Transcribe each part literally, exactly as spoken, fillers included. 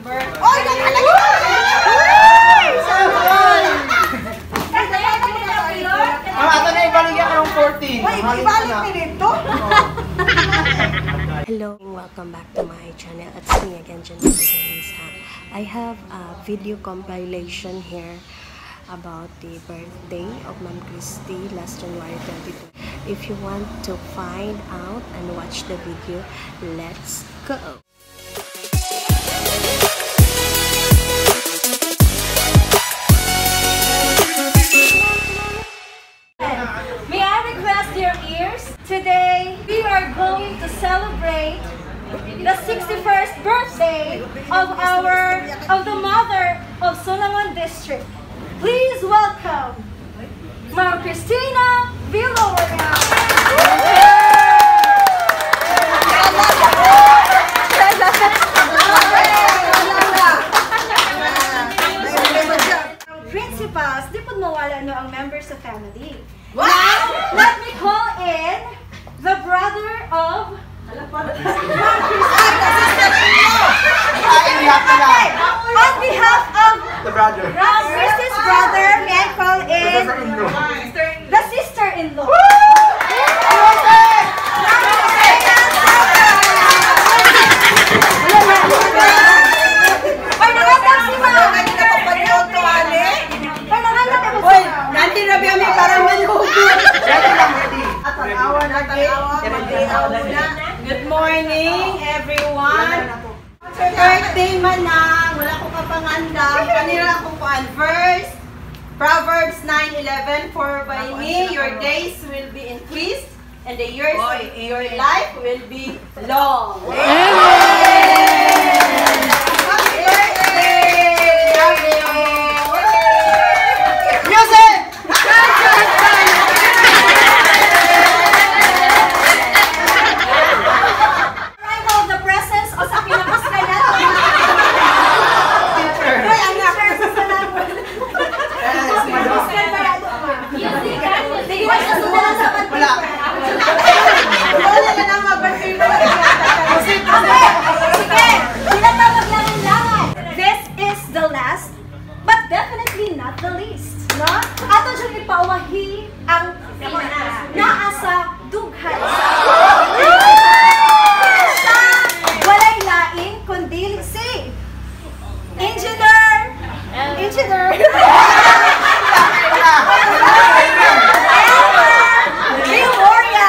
birthday! Oy! Nakalagay! Ah, ito na ibalik ka ng fourteen. Oy, ibalik ni dito. Hello and welcome back to my channel. It's me again, Janelle. I have a video compilation here about the birthday of Ma'am Christy last January twenty-two. If you want to find out and watch the video, let's go! May I request your ears? Today, we are going to celebrate the sixty-first birthday of our of the mother of Sulangon District. Please welcome Ma'am Christina Villarreal. Principals, di po mawala no ang members of family. Wow! Now, let me call in the brother of Ma'am Christina. On behalf of The brother. Ma'am Christy's brother, may I call in the sister-in-law. Good morning, everyone. Birthday manang, wala ko kapanganda. Kanila ko kuan verse. Proverbs nine eleven, for by me your days will be increased and the years of your life will be long. Happy birthday! Music! Arrival of the presence o sa pinakaskay natin. Hoy, anak! Sige, sa sumunod sa pag-paper. Wala na lang mag-birthday mo. Okay, sige. Tinatawag lang ang lahat. This is the last, but definitely not the least. No? Ato dyan ipaumahi ang naa sa dughan sa walay lain kundi si Engineer Engineer Gloria.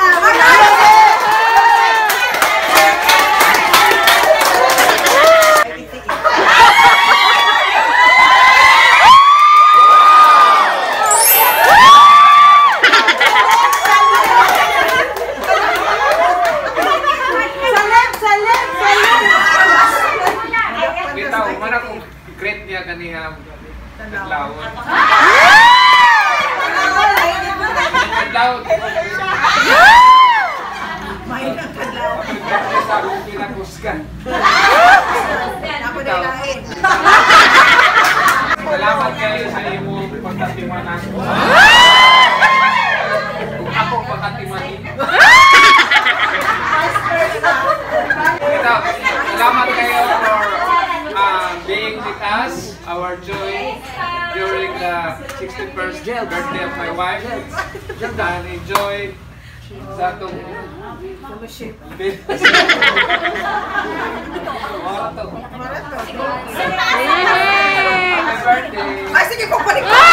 Kita umana kung great niya kanina naglaon. Naglaon. May nagkadlaw. Sa akong pinakuskan. Ako na lain. Salamat kayo sa imong pagkatimanan. Kung akong pagkatimanin. Kita, salamat kayo for uh, being with us, our joy during the sixty-first birthday of my wife. And enjoy sa itong Marato. Happy birthday! Ay, sige po, balik ko!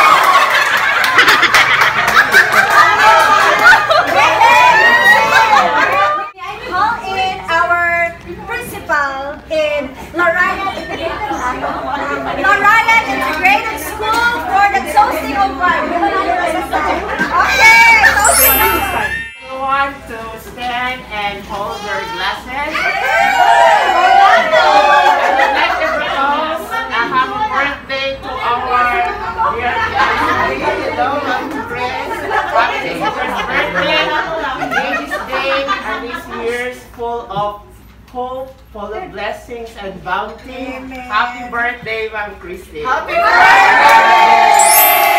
I call in our principal in Larayan Integrated Larayan Integrated School for the toasting of wine. Okay, toasting. You want to stand and hold your glasses? I would like to propose a happy birthday to our dear Chris. Happy first birthday. May this day and this year's full of hope, full of blessings and bounty. Amen. Happy birthday, Ma'am Christy. Happy birthday!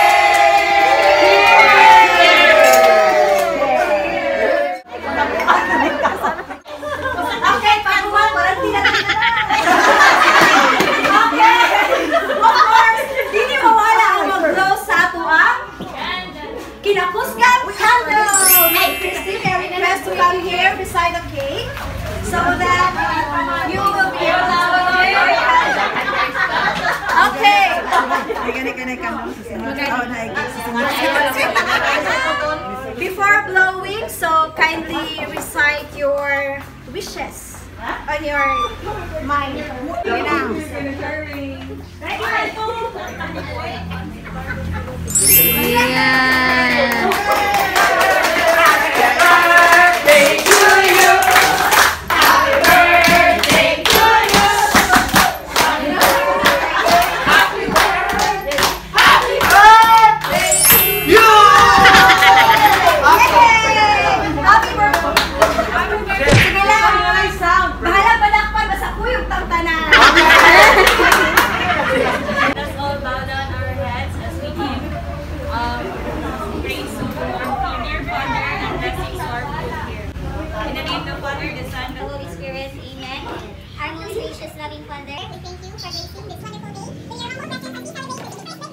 Okay, pag-uwan, parang tinatira na. Before blowing, so kindly recite your wishes on your mind. Bahala palakpan, basta ko yung tangtanan. Let's all bow down our heads as we give um, praise to our dear Father and blessings to our food here. In the name of the Father, the Son, The Holy Spirit, Amen. Our most gracious, loving Father, we thank you for gracing this wonderful day. May your humble blessings and peace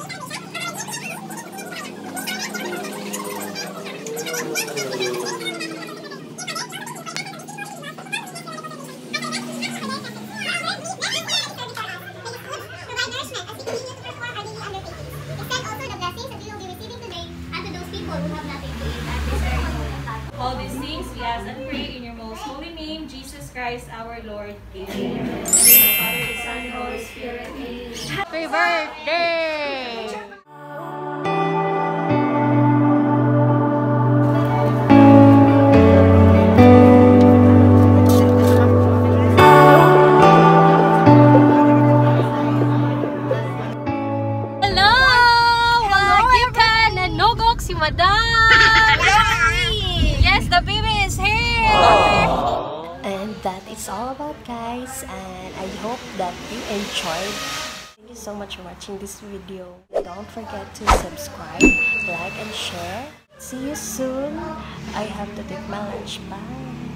provide nourishment as we continue to perform our daily undertakings. Extend also the blessings that we will be receiving today unto those people who have nothing to eat at this very moment. all these things we ask and pray in your most holy name, Jesus Christ our Lord. Amen. In the name of the Father, the Son, and the Holy Spirit. Amen. Happy birthday! Hello! Wagikan and nogok si Madam! Yes, the baby is here! And that is all about, guys, and I hope that you enjoyed. Thank you so much for watching this video. Don't forget to subscribe, like, and share. See you soon. I have to take my lunch. Bye!